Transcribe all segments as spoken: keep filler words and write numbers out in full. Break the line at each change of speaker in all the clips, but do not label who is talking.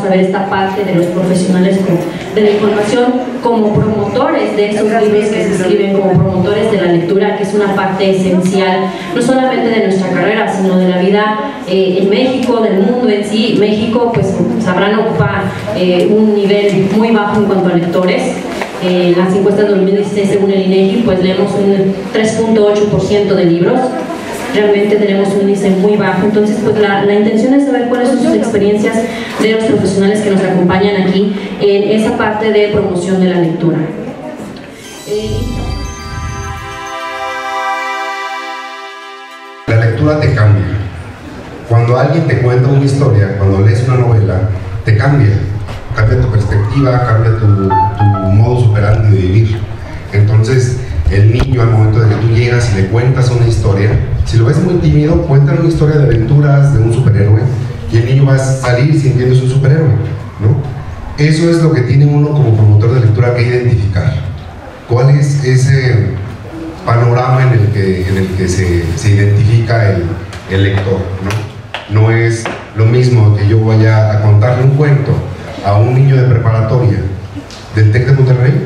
saber esta parte de los profesionales de la información como promotores de esos libros que se escriben, como promotores de la lectura, que es una parte esencial, no solamente de nuestra carrera, sino de la vida eh, en México, del mundo en sí. México, pues sabrán, ocupa eh, un nivel muy bajo en cuanto a lectores. Eh, las encuestas de dos mil dieciséis, según el INEGI, pues leemos un tres punto ocho por ciento de libros. Realmente tenemos un índice muy bajo. Entonces, pues la, la intención es saber cuáles son sus experiencias de los profesionales que nos acompañan aquí en esa parte de promoción de la lectura. Eh...
La lectura te cambia. Cuando alguien te cuenta una historia, cuando lees una novela, te cambia. Cambia tu perspectiva, cambia tu, tu modus operandi de vivir. Entonces, el niño, al momento de que tú llegas y le cuentas una historia, si lo ves muy tímido, cuéntale una historia de aventuras de un superhéroe y el niño va a salir sintiéndose un superhéroe, ¿no? Eso es lo que tiene uno como promotor de lectura que identificar. ¿Cuál es ese panorama en el que, en el que se, se identifica el, el lector, ¿no? No es lo mismo que yo vaya a contarle un cuento a un niño de preparatoria del TEC de Monterrey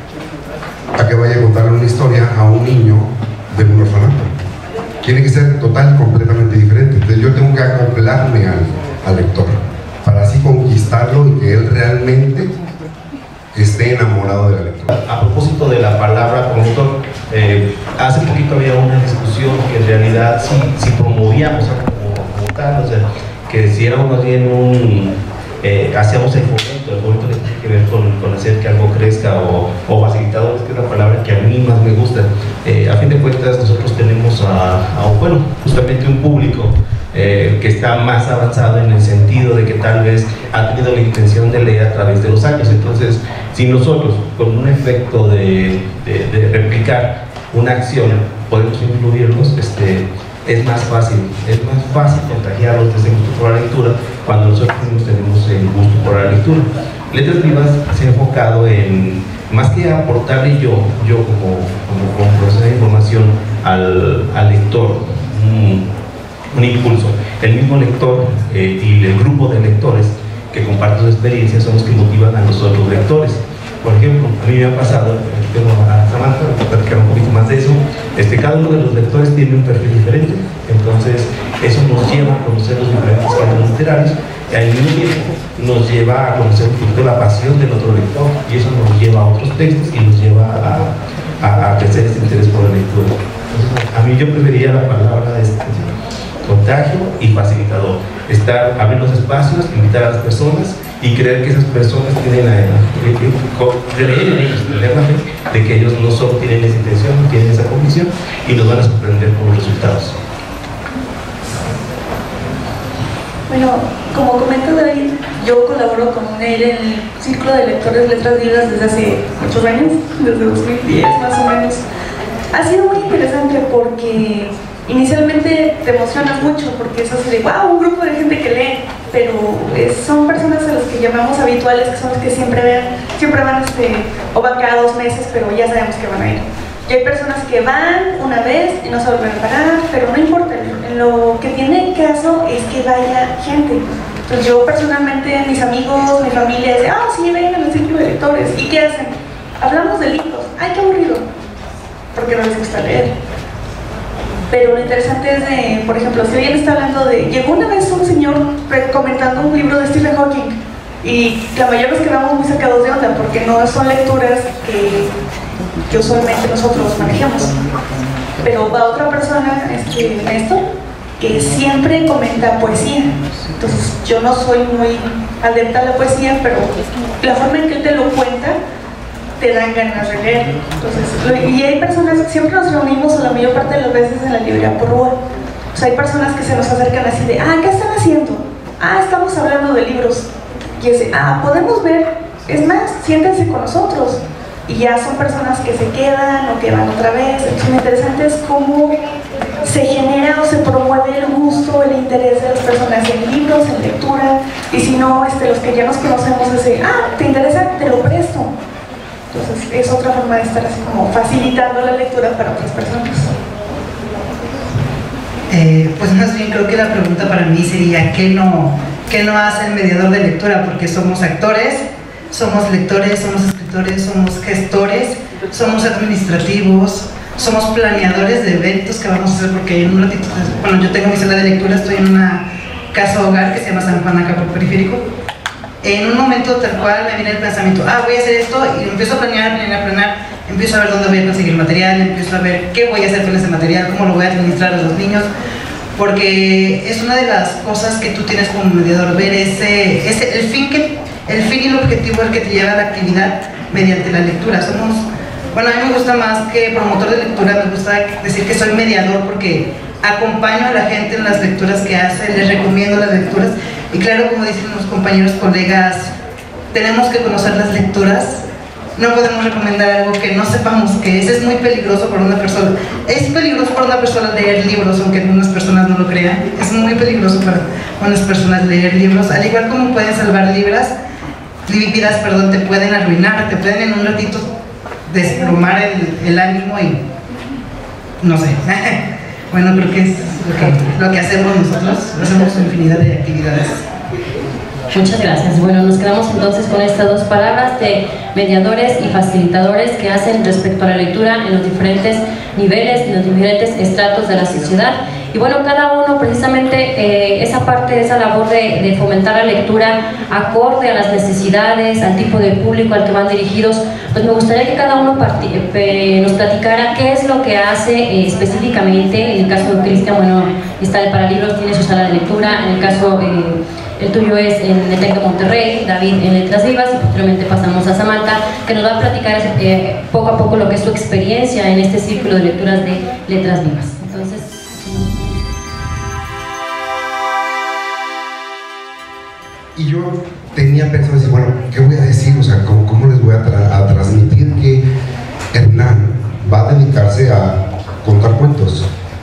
a que vaya a contarle una historia a un niño de un orfanato. Tiene que ser total y completamente diferente. Entonces yo tengo que acoplarme al, al lector para así conquistarlo y que él realmente esté enamorado de la lectura.
A propósito de la palabra promotor, eh, hace poquito había una discusión que en realidad si, si promovíamos como, como tal, o sea, que si éramos más bien un Eh, hacíamos el fomento, el fomento que tiene que ver con, con hacer que algo crezca o, o facilitadores, que es la palabra que a mí más me gusta. Eh, a fin de cuentas nosotros tenemos a, a bueno, justamente un público eh, que está más avanzado en el sentido de que tal vez ha tenido la intención de leer a través de los años. Entonces, si nosotros con un efecto de, de, de replicar una acción podemos influirlos, este, es más fácil, es más fácil contagiarlos de ese gusto por la lectura cuando nosotros mismos tenemos el gusto por la lectura. Letras Vivas se ha enfocado en, más que aportarle yo, yo como, como, como profesor de información al, al lector, un, un impulso. El mismo lector eh, y el grupo de lectores que comparten sus experiencias son los que motivan a los otros lectores. Por ejemplo, a mí me ha pasado, aquí tengo a Samantha, voy a platicar un poquito más de eso, este, cada uno de los lectores tiene un perfil diferente, entonces eso nos lleva a conocer los diferentes géneros literarios y al mismo tiempo nos lleva a conocer un poquito la pasión del otro lector y eso nos lleva a otros textos y nos lleva a, a, a crecer ese interés por la lectura. Entonces, a mí yo preferiría la palabra este, contagio y facilitador, estar, abrir los espacios, invitar a las personas y creer que esas personas tienen la, creer en ellos, tener la fe de que ellos no solo tienen esa intención, tienen esa convicción y nos van a sorprender con los resultados.
Bueno, como comenta David, yo colaboro con él en el Círculo de Lectores Letras Vivas desde hace muchos años, desde dos mil diez más o menos. Ha sido muy interesante porque inicialmente te emocionas mucho porque es así de wow, un grupo de gente que lee, pero es, son personas a las que llamamos habituales, que son las que siempre ven, siempre van este, o van cada dos meses, pero ya sabemos que van a ir. Y hay personas que van una vez y no se vuelven a pagar, pero no importa, lo que tiene caso es que vaya gente. Entonces yo personalmente, mis amigos, mi familia, dicen, ah, sí, vengan al círculo de lectores. ¿Y qué hacen? Hablamos de libros. ¡Ay, qué aburrido! Porque no les gusta leer. Pero lo interesante es de, por ejemplo, si alguien está hablando de... Llegó una vez un señor comentando un libro de Stephen Hawking y la mayoría nos quedamos muy sacados de onda porque no son lecturas que, que usualmente nosotros manejamos. Pero va otra persona, este, Néstor, que siempre comenta poesía. Entonces yo no soy muy adepta a la poesía, pero la forma en que él te lo cuenta te dan ganas de leer. Entonces, y hay personas, siempre nos reunimos o la mayor parte de las veces en la librería por Rúa. O sea, hay personas que se nos acercan así de, ah, ¿qué están haciendo? Ah, estamos hablando de libros. Y ese, ah, podemos ver, es más, siéntense con nosotros. Y ya son personas que se quedan o que van otra vez. Entonces, lo interesante es cómo se genera o se promueve el gusto, el interés de las personas en libros, en lectura. Y si no, este, los que ya nos conocemos, ese, ah, ¿te interesa? Te lo presto. Entonces es otra forma de estar así como facilitando la lectura para otras personas.
Eh, pues más bien creo que la pregunta para mí sería ¿qué no, ¿qué no hace el mediador de lectura? Porque somos actores, somos lectores, somos escritores, somos gestores, somos administrativos, somos planeadores de eventos que vamos a hacer, porque en un ratito, bueno, yo tengo mi sala de lectura, estoy en una casa hogar que se llama San Juan acá por Periférico. En un momento tal cual me viene el pensamiento, ah, voy a hacer esto, y empiezo a planear, planear, planear, empiezo a ver dónde voy a conseguir material, empiezo a ver qué voy a hacer con ese material, cómo lo voy a administrar a los niños, porque es una de las cosas que tú tienes como mediador, ver ese, ese el fin que, el fin y el objetivo al que te lleva la actividad mediante la lectura. Somos, bueno, a mí me gusta más que promotor de lectura, me gusta decir que soy mediador porque acompaño a la gente en las lecturas que hace, les recomiendo las lecturas, y claro, como dicen los compañeros, colegas, tenemos que conocer las lecturas, no podemos recomendar algo que no sepamos qué es, es muy peligroso para una persona, es peligroso para una persona leer libros, aunque algunas personas no lo crean, es muy peligroso para unas personas leer libros, al igual como pueden salvar libras, vidas, perdón, te pueden arruinar, te pueden en un ratito desplomar el, el ánimo y no sé. Bueno, creo que es lo que, lo que hacemos nosotros, hacemos infinidad de actividades.
Muchas gracias. Bueno, nos quedamos entonces con estas dos palabras de mediadores y facilitadores que hacen respecto a la lectura en los diferentes niveles, en los diferentes estratos de la sociedad. Y bueno, cada uno precisamente eh, esa parte, esa labor de, de fomentar la lectura acorde a las necesidades, al tipo de público al que van dirigidos, pues me gustaría que cada uno eh, nos platicara qué es lo que hace eh, específicamente. En el caso de Cristian, bueno, está el Paralibros, tiene su sala de lectura. En el caso eh, el tuyo es en el TEC de Monterrey, David en Letras Vivas, y posteriormente pasamos a Samantha, que nos va a platicar eh, poco a poco lo que es su experiencia en este círculo de lecturas de Letras Vivas. Entonces,
y yo tenía pensado decir, bueno, ¿qué voy a decir? O sea, ¿cómo, cómo les voy a, tra a transmitir que Hernán va a dedicarse a contar cuentos?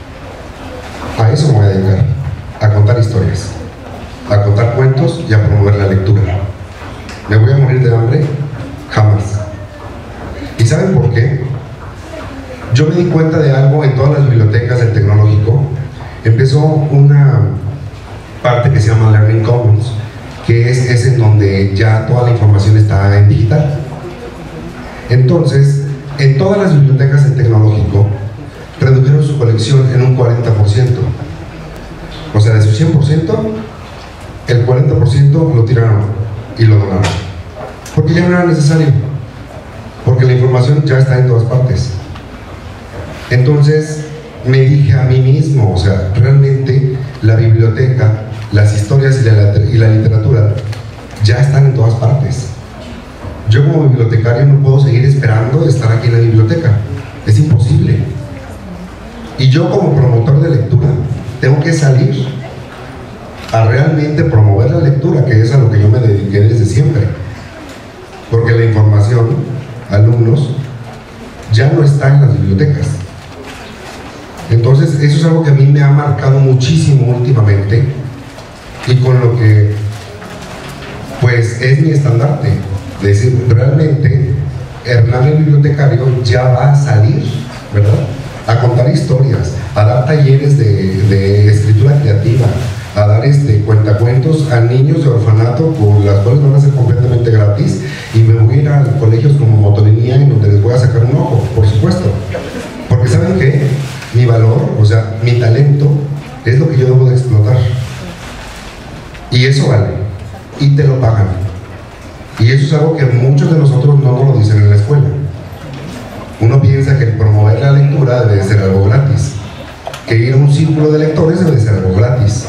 A eso me voy a dedicar, a contar historias, a contar cuentos y a promover la lectura. ¿Me voy a morir de hambre? Jamás. ¿Y saben por qué? Yo me di cuenta de algo en todas las bibliotecas del tecnológico. Empezó una parte que se llama Learning Commons, que es, es en donde ya toda la información está en digital. Entonces, en todas las bibliotecas del tecnológico redujeron su colección en un cuarenta por ciento. O sea, de su cien por ciento, el cuarenta por ciento lo tiraron y lo donaron. Porque ya no era necesario. Porque la información ya está en todas partes. Entonces, me dije a mí mismo, o sea, realmente la biblioteca, las historias y la, y la literatura ya están en todas partes. Yo como bibliotecario no puedo seguir esperando estar aquí en la biblioteca, es imposible. Y yo como promotor de lectura tengo que salir a realmente promover la lectura, que es a lo que yo me dediqué desde siempre, porque la información, alumnos, ya no está en las bibliotecas. Entonces eso es algo que a mí me ha marcado muchísimo últimamente, y con lo que pues es mi estandarte, de decir, realmente Hernán el bibliotecario ya va a salir, ¿verdad?, a contar historias, a dar talleres de, de escritura creativa, a dar este, cuentacuentos a niños de orfanato, por las cuales van a ser completamente gratis, y me voy a ir a colegios como Motolinía, en donde les voy a sacar un ojo, por supuesto, porque ¿saben qué? Mi valor, o sea, mi talento es lo que yo debo de explotar. Y eso vale, y te lo pagan. Y eso es algo que muchos de nosotros no nos lo dicen en la escuela. Uno piensa que promover la lectura debe de ser algo gratis, que ir a un círculo de lectores debe de ser algo gratis.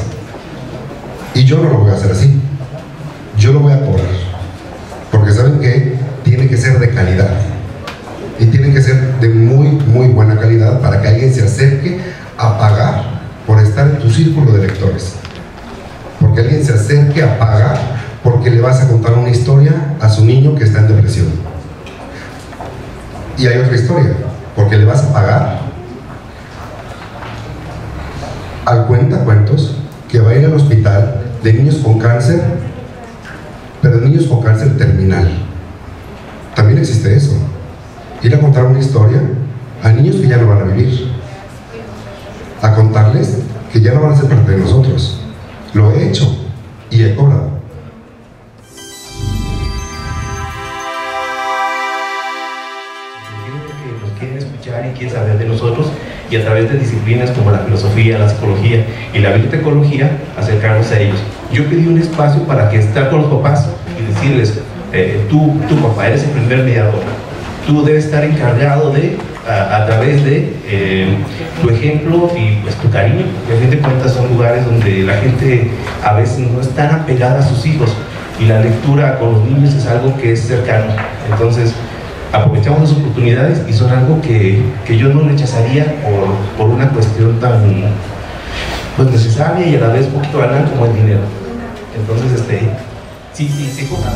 Y yo no lo voy a hacer así. Yo lo voy a cobrar. Porque ¿saben qué? Tiene que ser de calidad. Y tiene que ser de muy, muy buena calidad para que alguien se acerque a pagar por estar en tu círculo de lectores. Porque alguien se acerque a pagar porque le vas a contar una historia a su niño que está en depresión. Y hay otra historia, porque le vas a pagar al cuentacuentos que va a ir al hospital de niños con cáncer, pero niños con cáncer terminal. También existe eso. Ir a contar una historia a niños que ya no van a vivir, a contarles que ya no van a ser parte de nosotros. Lo he hecho, y he cobrado.
Que nos quieren escuchar y quieren saber de nosotros, y a través de disciplinas como la filosofía, la psicología y la bibliotecología, acercarnos a ellos. Yo pedí un espacio para que estar con los papás y decirles, eh, tú, tu papá, eres el primer mediador, tú debes estar encargado de, a, a través de eh, tu ejemplo y pues tu cariño, porque a fin de cuentas son lugares donde la gente a veces no es tan apegada a sus hijos, y la lectura con los niños es algo que es cercano. Entonces aprovechamos las oportunidades y son algo que, que yo no rechazaría por, por una cuestión tan pues necesaria y a la vez un poquito banal como el dinero. Entonces este sí, sí, sí, sí.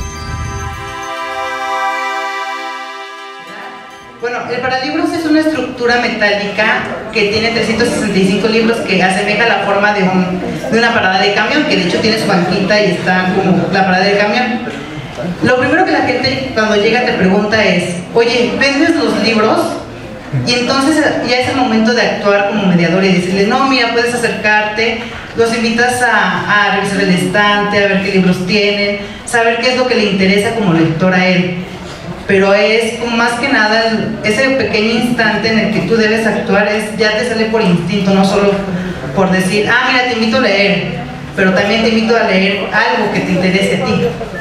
Bueno, el Paralibros es una estructura metálica que tiene trescientos sesenta y cinco libros, que asemeja la forma de, un, de una parada de camión, que de hecho tiene su banquita y está como la parada del camión. Lo primero que la gente cuando llega te pregunta es, oye, ¿vendes los libros? Y entonces ya es el momento de actuar como mediador y decirle, no, mira, puedes acercarte, los invitas a, a revisar el estante, a ver qué libros tienen, saber qué es lo que le interesa como lector a él. Pero es como más que nada ese pequeño instante en el que tú debes actuar, es, ya te sale por instinto, no solo por decir, ah, mira, te invito a leer, pero también te invito a leer algo que te interese a ti.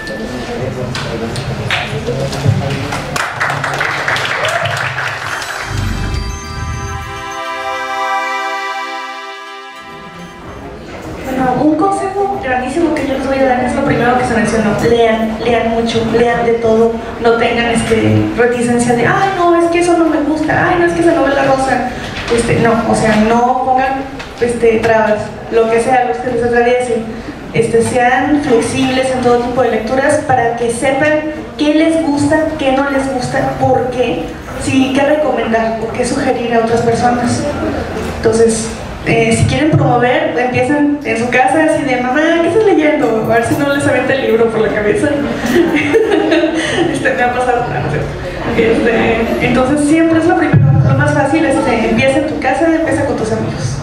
Bueno, un consejo grandísimo que yo les voy a dar es lo primero que se mencionó: lean, lean mucho, lean de todo, no tengan este, reticencia de, ay no, es que eso no me gusta, ay no, es que esa novela rosa, este, no, o sea, no pongan este, trabas, lo que sea, los que les atraviesen, este, sean flexibles en todo tipo de lecturas para que sepan qué les gusta, qué no les gusta, por qué, sí, qué recomendar, o qué sugerir a otras personas. Entonces, Eh, si quieren promover, empiecen en su casa así de, mamá, ¿qué estás leyendo? A ver si no les avienta el libro por la cabeza. este, me ha pasado. Este, entonces siempre es lo primero, lo más fácil, este, empieza en tu casa, empieza con tus amigos.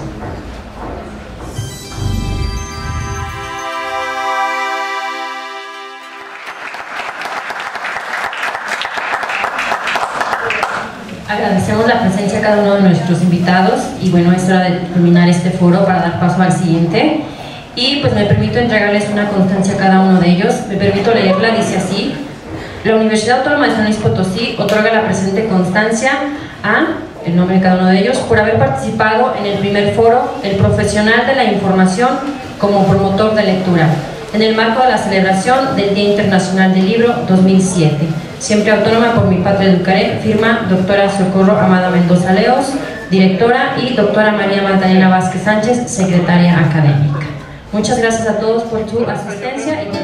Agradecemos la presencia de cada uno de nuestros invitados y bueno, es hora de terminar este foro para dar paso al siguiente. Y pues me permito entregarles una constancia a cada uno de ellos. Me permito leerla, dice así: la Universidad Autónoma de San Luis Potosí otorga la presente constancia a, el nombre de cada uno de ellos, por haber participado en el primer foro El Profesional de la Información como promotor de lectura, en el marco de la celebración del Día Internacional del Libro dos mil siete. Siempre autónoma por mi patria educaré, firma doctora Socorro Amada Mendoza Leos, directora, y doctora María Magdalena Vázquez Sánchez, secretaria académica. Muchas gracias a todos por su asistencia.